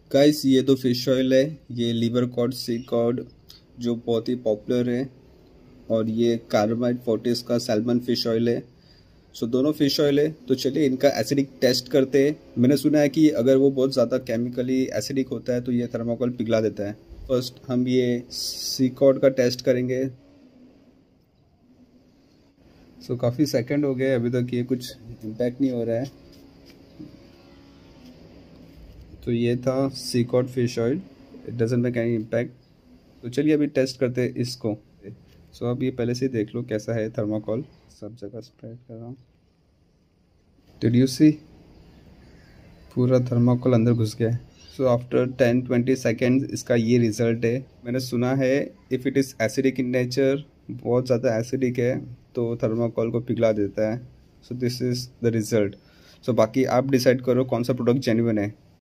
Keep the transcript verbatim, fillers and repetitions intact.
Guys ये तो fish oil है, ये लिवर कॉड सी कॉड जो बहुत ही पॉपुलर है, और ये कार्बाइड फोर्टिस का सैल्मन फिश ऑयल है। सो दोनों फिश ऑयल है, तो चलिए इनका एसिडिक टेस्ट करते हैं। मैंने सुना है कि अगर वो बहुत ज़्यादा केमिकली एसिडिक होता है तो ये थर्माकोल पिघला देता है। फर्स्ट हम ये सी कॉड का टेस्ट करेंगे। सो काफ़ी सेकंड हो गए, अभी तक ये कुछ इम्पैक्ट नहीं हो रहा है। तो ये था sea cod fish oil, it doesn't make any impact. तो चलिए अभी टेस्ट करते हैं इसको। सो so, अब ये पहले से देख लो कैसा है थर्माकोल, सब जगह स्प्रेड कर रहा हूँ। डिड यू सी, पूरा थर्माकोल अंदर घुस गया है। So after ten twenty seconds इसका ये रिज़ल्ट है। मैंने सुना है if it is acidic in nature, बहुत ज़्यादा एसिडिक है तो थर्माकोल को पिघला देता है। So this is the result. So बाकी आप डिसाइड करो कौन सा प्रोडक्ट जेन्युइन है।